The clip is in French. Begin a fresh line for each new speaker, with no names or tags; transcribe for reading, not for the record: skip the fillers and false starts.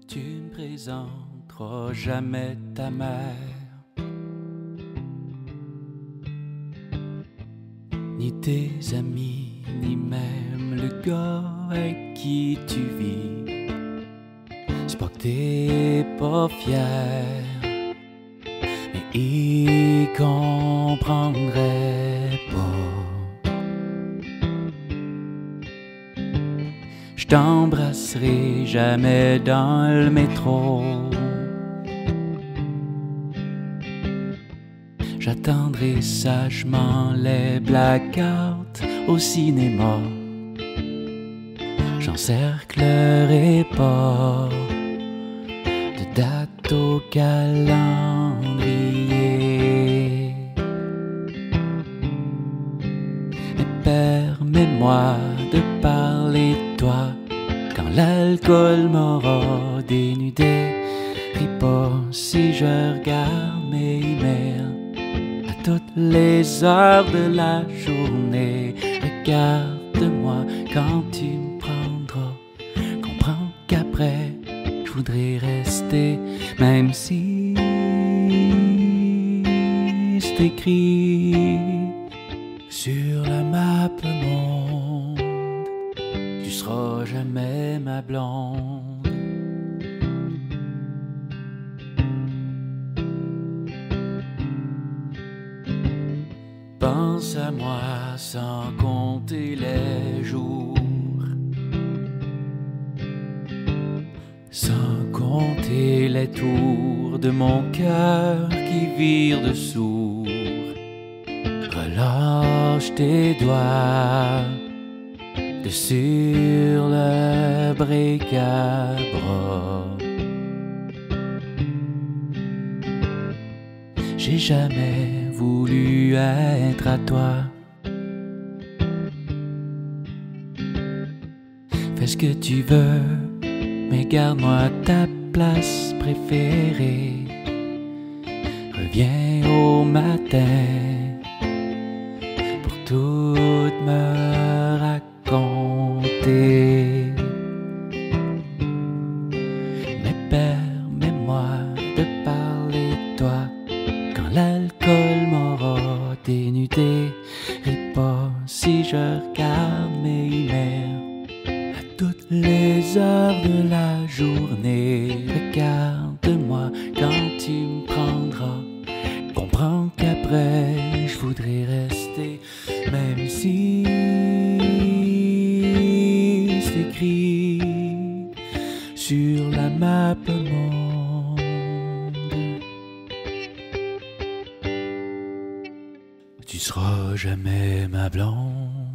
Tu ne présenteras jamais ta mère, ni tes amis, ni même le gars avec qui tu vis. C'est pas que t'es pas fier, mais il comprendrait pas. Je t'embrasserai jamais dans le métro. J'attendrai sagement les blackouts au cinéma. J'encerclerai pas de date au calendrier. Mais permets-moi de parler de toi quand l'alcool m'aura dénudé. Ris pas si je regarde mes emails à toutes les heures de la journée. Regarde-moi quand tu me prendras. Comprends qu'après je voudrais rester, même si c'est écrit sur la map monde. Tu seras jamais ma blonde. Pense à moi sans compter les jours, sans compter les tours de mon cœur qui vire de sourd. Relâche tes doigts de sur le bric-à-bras. J'ai jamais voulu être à toi. Fais ce que tu veux, mais garde-moi ta place préférée. Reviens au matin pour tout me raconter. Mais permets-moi de parler de toi quand l'alcool m'aura dénudé. Ris pas si je regarde mes emails à toutes les heures de la journée. Regarde-moi quand tu me prendras. Comprends qu'après je voudrais rester, même si c'est écrit sur la map monde. Tu seras jamais ma blonde.